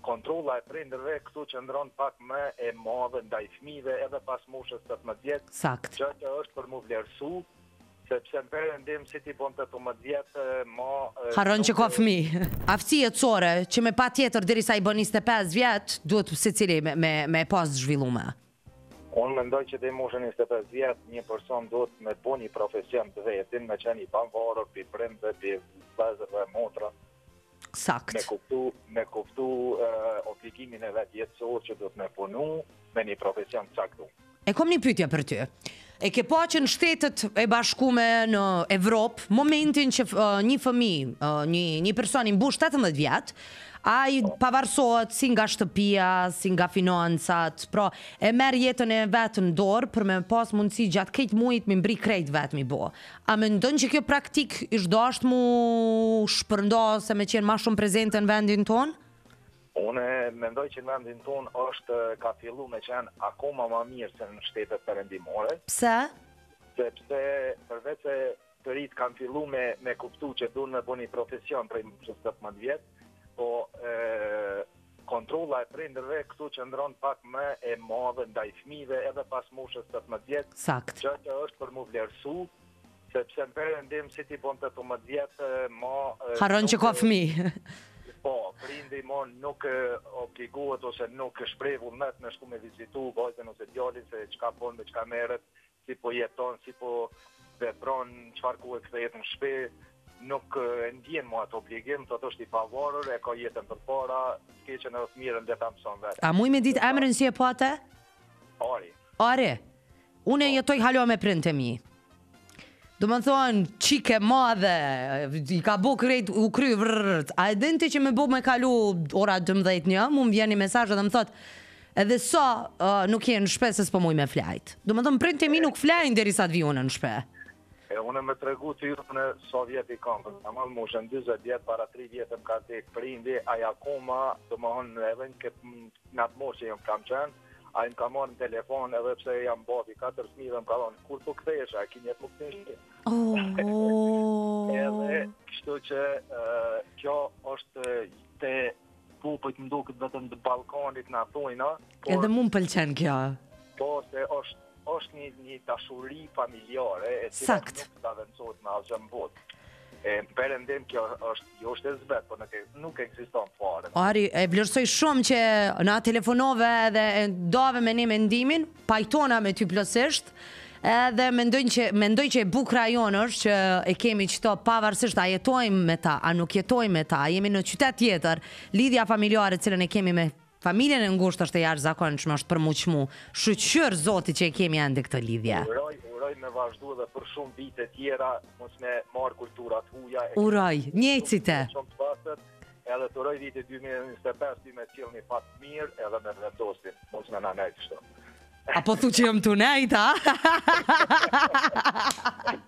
kontrolla e prindërve këtu qëndron pak më e madhe ndaj fëmijëve edhe pas moshës 18 vjet. Sakt. Që është për mu vlerësu, sepse në perëndim si ti bon 18 vjet, Harron që ka fëmijë. Aftësi jetësore që me patjetër derisa i bën 25 vjet, duhet secili me pas zhvillume. Unë mendoj që dhe moshën 25 vjet një person duhet me bo një profesion të vetin, me qenë i banvarur, pi prindve, pi vëllezërve, motra. Sakt. Me kuptu obligimin e vetë jetësor që duhet me punu me një profesion të caktuar. E kom një pyetje për ty. E ke pa që në Shtetet e Bashkuara në Evropë, momentin që një fëmijë, një person i mbush 18 vjet, ai pavarësohet si nga shtëpia, si nga financat, pra e merr jetën e vet në dorë për me pas mundësi gjatë këtij muajit me mbri krejt vet mi bo. A mendon që kjo praktik ish dasht mu shpërnda se me qenë ma shumë prezente në vendin tonë? Unë mendoj që në vendin tonë ka fillu me qenë akoma ma mirë se në shtetet perëndimore. Pse? Sepse përveç se të rritë kanë fillu me kuptu që duhen me bo një profesion prej moshës 18 vjet, po kontrolla e prindërve këtu qëndron pak më e madhe ndaj fëmijëve edhe pas moshës 18 vjet. Sakt. Që është për mu vlerësu, sepse në perëndim si ti bon 18 vjet, harron që ka fëmijë. Po, prindi nuk obligohet ose nuk shpreh vullnet me shku me vizitu vajzën ose djalin se çka bën, me çka merret, si po jeton, si po vepron, çfarë ku e kthehet në shtëpi, nuk e ndjen mua atë obligim, të është i pavarur, e ka jetën përpara, keqen edhe të mirën dhe ta mëson vetë. A muj me ditë emrin si e pate? Ari. Ari, unë jetoj halo me prindë e mi. Do më thonë, qike madhe, i ka bo krejt, u kry vrrrt. A e dinte që me bo me kalu ora 12 një, mu më vjen një mesazh dhe më thot, edhe sa nuk jenë në shpe se s'po muj me flajt. Do më thonë, prindë e mi nuk flajnë derisa të vijone në shpe. Unë me tregu të ju në Sovjet i kam, në malë moshën 20 vjetë, para 3 vjetë më ka tek prindi, aja akoma, do më thonë edhe në atë moshë që jam kam qenë, a i më ka marrë në telefon edhe pse jam bati 4 fëmijë dhe më ka thonë, kur po kthehesh, a ki njetë më ktheshti. Edhe kështu që kjo është te pupët më duket vetëm të Ballkanit na thojna. Edhe mu më pëlqen kjo. Po, se është një dashuri familjare e cila nuk ta vendoset me asgjë në botë. Perëndim kjo është e zbet, po nuk ekziston fare. Ari, e vlerësoj shumë që na telefonove dhe dove me një mendimin, pajtona me ty plotësisht, edhe mendoj që e bukra jonë është që e kemi qëto pavarësisht a jetojmë me ta, a nuk jetojmë me ta, jemi në qytet tjetër, lidhja familjare cilën e kemi me familjen e ngushtë është e jashtëzakonshme, është për muqmu. Shqyr Zoti që e kemi ende këtë lidhje. Uroj me vazhdu dhe për shumë vite tjera, mos me marë kulturat huja. Uroj, njëjcite. Edhe të uroj vite 2025 ty me qilë një fatë mirë edhe me vendosin, mos me në nejtë shto. Apo thu që jëm të nejtë, ha?